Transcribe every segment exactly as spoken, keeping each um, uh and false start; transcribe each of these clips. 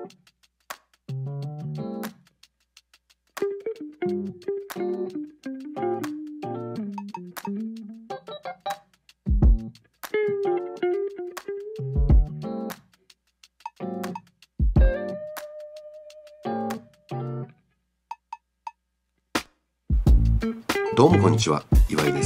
どうもこんにちは、岩井です。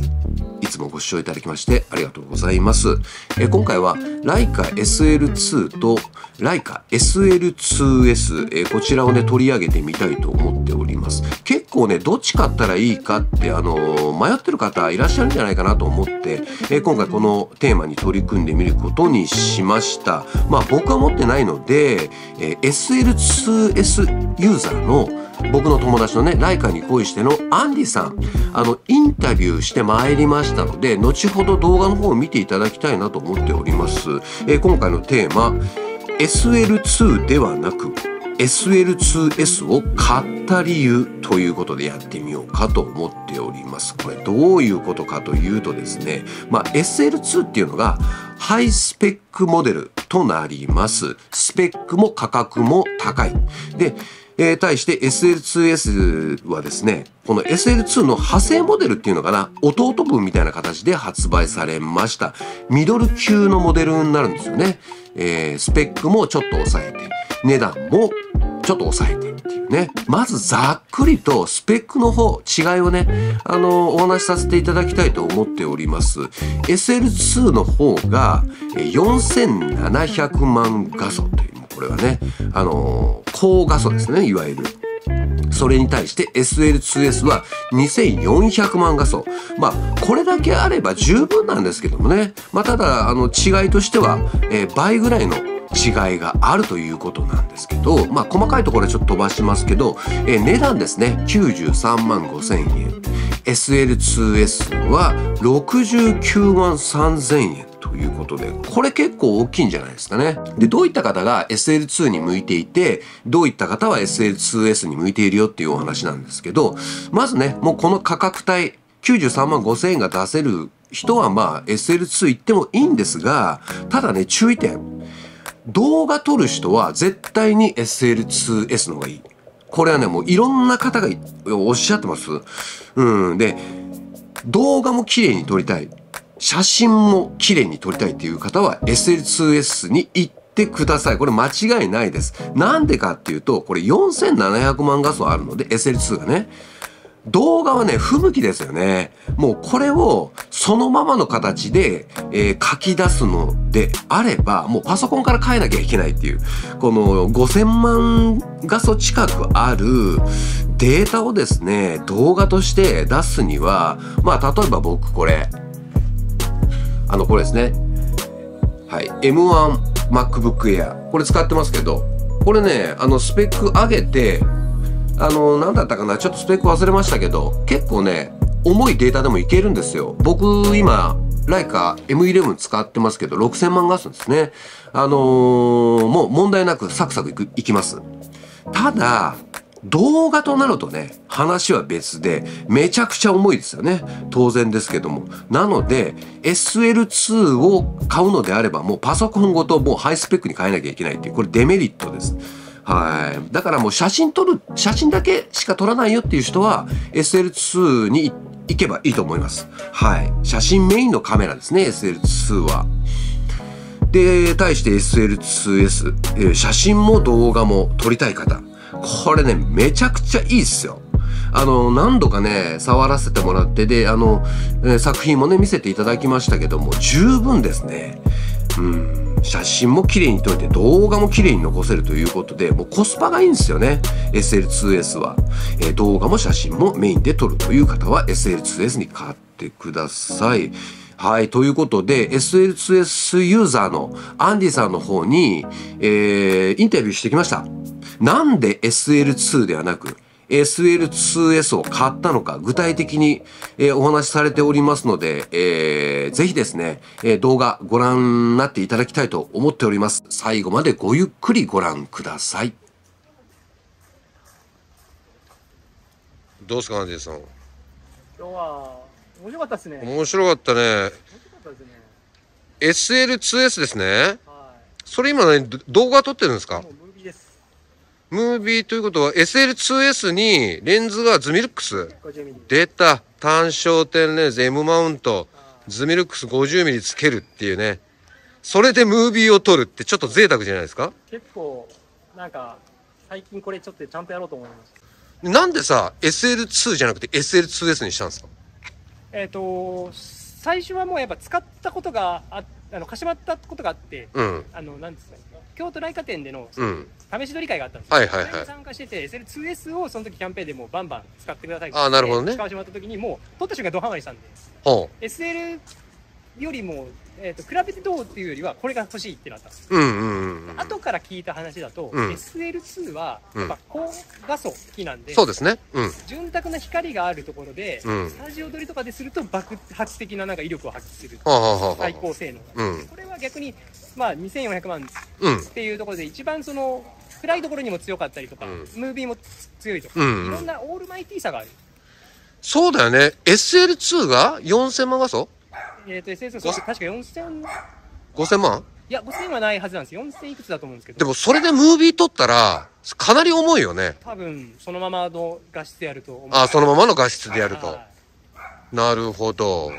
いつもご視聴いただきましてありがとうございます。え今回はライカ エスエルツー とライカ エスエルツーエス えこちらをね取り上げてみたいと思っております。結構ねどっち買ったらいいかってあのー、迷ってる方いらっしゃるんじゃないかなと思ってえ今回このテーマに取り組んでみることにしました。まあ僕は持ってないのでえ エスエルツーエス ユーザーの僕の友達のねライカに恋してのアンディさんあのインタビューしてまいりましたので後ほど動画の方を見ていただきたいなと思っております。えー、今回のテーマ エスエルツー ではなく エスエルツーエス を買った理由ということでやってみようかと思っております。これどういうことかというとですね、まあ、エスエルツー っていうのがハイスペックモデルとなります。スペックも価格も高い。でえー、対して エスエルツーエス はですね、この エスエルツー の派生モデルっていうのかな、弟分みたいな形で発売されました。ミドル級のモデルになるんですよね。えー、スペックもちょっと抑えて、値段もちょっと抑えてっていうね。まずざっくりとスペックの方、違いをね、あのー、お話しさせていただきたいと思っております。エスエルツー の方がよんせんななひゃくまん画素という。これはね、あのー、高画素ですね、いわゆる。それに対して エスエルツーエス はにせんよんひゃくまん画素。まあ、これだけあれば十分なんですけどもね。まあ、ただ、あの、違いとしては、えー、倍ぐらいの違いがあるということなんですけど、まあ、細かいところはちょっと飛ばしますけど、えー、値段ですね、きゅうじゅうさんまんごせんえん。エスエルツーエス はろくじゅうきゅうまんさんぜんえん。ということで、これ結構大きいんじゃないですかね。で、どういった方が エスエルツー に向いていて、どういった方は エスエルツーエス に向いているよっていうお話なんですけど、まずね、もうこの価格帯、きゅうじゅうさんまんごせんえんが出せる人はまあ エスエルツー 行ってもいいんですが、ただね、注意点。動画撮る人は絶対に エスエルツーエス の方がいい。これはね、もういろんな方がおっしゃってます。うん。で、動画も綺麗に撮りたい。写真も綺麗に撮りたいっていう方は エスエルツーエス に行ってください。これ間違いないです。なんでかっていうと、これよんせんななひゃくまん画素あるので エスエルツー がね。動画はね、不向きですよね。もうこれをそのままの形で、えー、書き出すのであれば、もうパソコンから変えなきゃいけないっていう、このごせんまん画素近くあるデータをですね、動画として出すには、まあ例えば僕これ、あの、これですね。はい。エムワン MacBook Air。これ使ってますけど、これね、あの、スペック上げて、あの、なんだったかな、ちょっとスペック忘れましたけど、結構ね、重いデータでもいけるんですよ。僕、今、ライカ エムイレブン 使ってますけど、ろくせんまん画素ですね。あのー、もう問題なくサクサクいく、いきます。ただ、動画となるとね、話は別で、めちゃくちゃ重いですよね。当然ですけども。なので、エスエルツー を買うのであれば、もうパソコンごともうハイスペックに変えなきゃいけないっていう、これデメリットです。はい。だからもう写真撮る、写真だけしか撮らないよっていう人は、エスエルツー に行けばいいと思います。はい。写真メインのカメラですね、エスエルツー は。で、対して エスエルツーエス、えー、写真も動画も撮りたい方。これね、めちゃくちゃいいっすよ。あの、何度かね、触らせてもらって、で、あの、えー、作品もね、見せていただきましたけども、十分ですね。うん、写真も綺麗に撮れて、動画も綺麗に残せるということで、もうコスパがいいんですよね。エスエルツーエス は。えー、動画も写真もメインで撮るという方は エスエルツーエス に買ってください。はい。ということで、エスエルツーエス ユーザーのアンディさんの方に、えー、インタビューしてきました。なんで エスエルツー ではなく エスエルツーエス を買ったのか具体的に、えー、お話しされておりますので、えー、ぜひですね、えー、動画ご覧になっていただきたいと思っております。最後までごゆっくりご覧ください。どうですか、アンディさん。 今日は面白かったですね。 面白かったね。 面白かったですね。 エスエルツーエス ですね。 はい。 それ今ね、動画撮ってるんですか？ もうムービーです。 ムービーということは エスエルツーエス にレンズがズミルックス。 ごじゅうミリ。 出た。単焦点レンズ M マウント。ズミルックス ごじゅうミリ つけるっていうね。それでムービーを撮るってちょっと贅沢じゃないですか？ 結構、なんか、最近これちょっとちゃんとやろうと思いました。 なんでさ、エスエルツー じゃなくて エスエルツーエス にしたんですか？ えっ、と、最初はもうやっぱ使ったことがあ、あの、貸してもらったことがあって、 うん。 あの、なんですかね、京都来華店での、 うん。 試し撮り会があったんですよ。 はいはいはいそれに参加してて、エスエルツーエス をその時キャンペーンでもうバンバン使ってくださいってあーなるほどね使わせてもらった時にもう、撮った瞬間ドハマりしたんで、 ほエスエル よりも、えー、と比べてどうっていうよりはこれが欲しいってなったんです。 う。うんうんうん。 後から聞いた話だと、 うんエスエルツー はうんやっぱ高画素機なんで、 そうですね。うん。 潤沢な光があるところで、 うんスタジオ撮りとかですると爆発的ななんか威力を発揮するはあ、はあはあはあ、 最高性能が、 うんこれは逆に、まあ、にせんよんひゃくまんっうん。 ていうところで一番その暗いところにも強かったりとか、 うんムービーも強いとか、 うんうんいろんなオールマイティーさがある。 そうだよね。エスエルツー がよんせんまん画素えー、と エスエルツー 確かよんせん、 ごせんまん。 いやごせんはないはずなんですよ。よんせんいくつだと思うんですけど、 でもそれでムービー撮ったら、かなり重いよね。 多分そのままの画質でやると思う。 あ、そのままの画質でやると。 はいなるほど。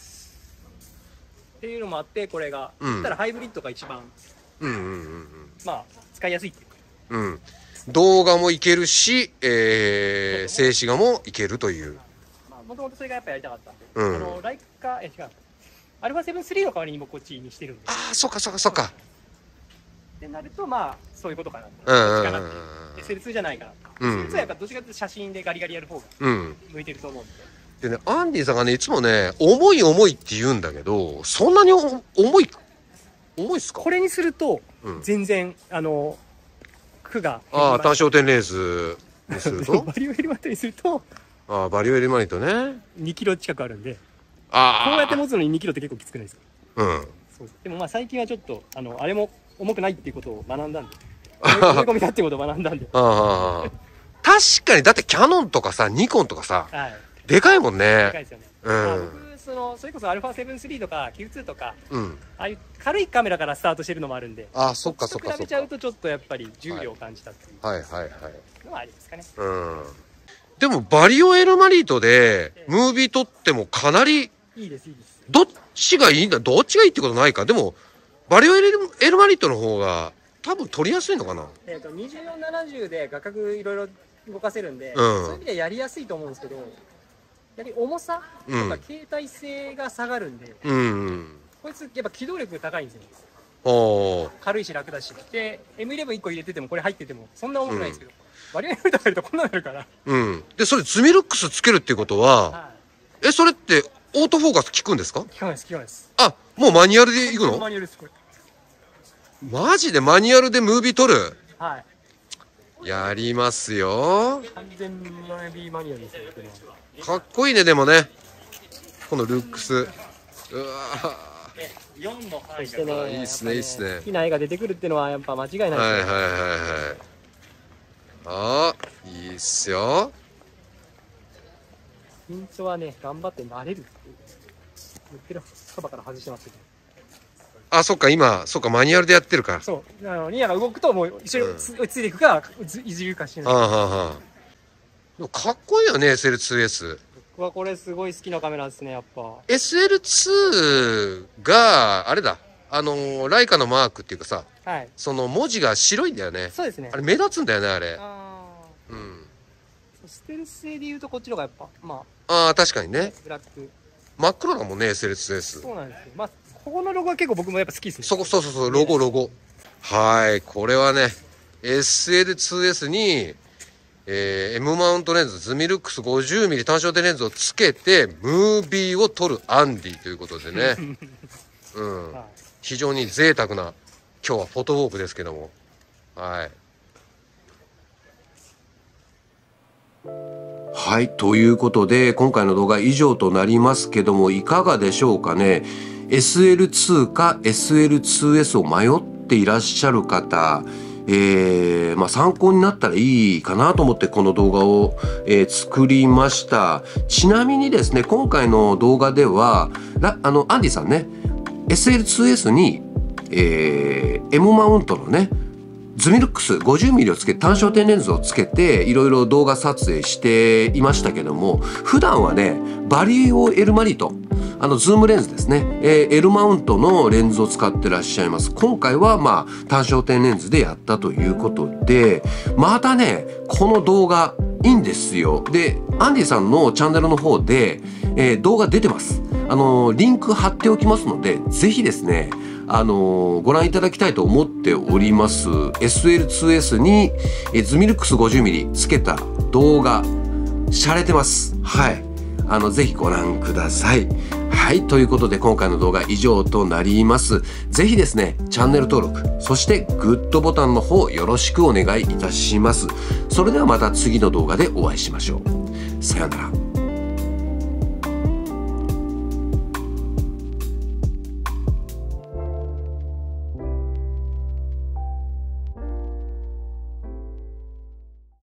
っていうのもあって、これが、 うん言ったらハイブリッドが一番、 うんうんうんまあ、使いやすいっていうか。 うん。うん。動画もいけるし、えー、静止画もいけるという。 まあ、もともとそれがやっぱやりたかったんで、 うんあの、ライカ、え、違う。アルファセブンスリーの代わりにもこっちにしてるんで。 ああ、そっかそっかそっか。 ってなると、まあ、そういうことかな。 うんうんうんどっちかなっていう。エスエルツー じゃないかな。 うんエスエルツー はやっぱどっちかというと写真でガリガリやる方がうん。 向いてると思うんで。 でね、アンディさんがね、いつもね、重い重いって言うんだけど、そんなにお重い、重いっすか？ これにすると、 うん全然、あの、区が。 ああ、単焦点レンズにするとバリオエルマットにすると、 ああ、バリオエルマニトね。 にキロ近くあるんで、 ああ。 こうやって持つのににキロって結構きつくないですか？ うん。 そうでもまあ最近はちょっと、あの、あれも重くないっていうことを学んだんで、思い込みだっていうことを学んだんで。 ああ。確かに、だってキャノンとかさ、ニコンとかさ、 はい。 でかいもんね。 でかいですよね。 うんまあ僕、その、それこそ アルファセブンスリー とか キューツー とか、 うん。 ああいう軽いカメラからスタートしてるのもあるんで、 ああ、そっかそっかそっか。 比べちゃうとちょっとやっぱり重量を感じたっていうはいはいはい。 のはありますかね。 うん。でも、バリオエルマリートで、ムービー撮ってもかなり、 いいです、いいです。 どっちがいいんだ、どっちがいいってことないか。でも、バリオエルエルマリートの方が、多分撮りやすいのかな。 えっ、と、にじゅうよん、ななじゅうで画角いろいろ動かせるんで、 うんそういう意味ではやりやすいと思うんですけど、やはり重さとうんか携帯性が下がるんで、 うん。 こいつやっぱ機動力が高いんですよ。 おー。 軽いし楽だし。で、エムイレブンいっこ入れててもこれ入っててもそんな重くないんですけど、バリオエルとかやるとこんなのなるから。 うん。で、それズミルックスつけるっていうことは、 はえ、それって、オートフォーカス効くんですか？ い。聞かないです、聞かないです。 あ、もうマニュアルで行くの？ マニュアルです、これ。 マジでマニュアルでムービー撮る？ はい。 やりますよ。 完全ムービーマニュアルですよ、これは。 かっこいいね、でもね。このルックス。うわよんの範囲そしてね、 いいっすねやぱいいっすね好きな絵が出てくるっていうのはやっぱ間違いないですー。 よ。 はいはいはいはい。あー、いいっすよ。 ピントはね、頑張って慣れるっていう。言ってるそばから外してますけど。 あ、そっか、今、そっか、マニュアルでやってるから。 そう。あの、ニアが動くともう一緒につ追いついていくか、ずいじるかしない。 ああ、はあ、はあ。でもかっこいいよね、エスエルツーエス。 僕はこれすごい好きなカメラですね、やっぱ。 エスエルツー が、あれだ、あのー、ライカのマークっていうかさ、 はい。 その文字が白いんだよね。 そうですね。 あれ目立つんだよね、あれ。 あうん。 ーステルス性で言うとこっちの方がやっぱ、まああ、確かにあ、 ね。 ブラック。 真っ黒だもんね、エスエルツーエス。 そうなんですよ。まあ、ここのロゴは結構僕もやっぱ好きですね。 そこ、そうそうそう、ロゴ、ロゴ。はい、これはね、エスエルツーエス に、えー、M マウントレンズ、ズミルックス ごじゅうミリ 単焦点レンズをつけて、ムービーを撮るアンディということでね。うん。 はい。 非常に贅沢な、今日はフォトウォークですけども。はい。はい。ということで、今回の動画以上となりますけども、いかがでしょうかね。エスエルツー か エスエルツーエス を迷っていらっしゃる方、えー、まあ参考になったらいいかなと思ってこの動画を、えー、作りました。ちなみにですね、今回の動画では、らあの、アンディさんね、エスエルツーエス に、えー、M マウントのね、 ズミルックス ごじゅうミリ をつけて単焦点レンズをつけていろいろ動画撮影していましたけども、普段はねバリオ L マリト、あのズームレンズですね、えー、L マウントのレンズを使ってらっしゃいます。今回はまあ単焦点レンズでやったということで、またねこの動画いいんですよ。でアンディさんのチャンネルの方で、えー、動画出てます。あのー、リンク貼っておきますので、ぜひですねあのー、ご覧いただきたいと思っております。 エスエルツーエス にえズミルックス ごじゅうミリ つけた動画洒落てます。はい、あのぜひご覧ください。はい、ということで今回の動画以上となります。ぜひですねチャンネル登録、そしてグッドボタンの方よろしくお願いいたします。それではまた次の動画でお会いしましょう。さようなら。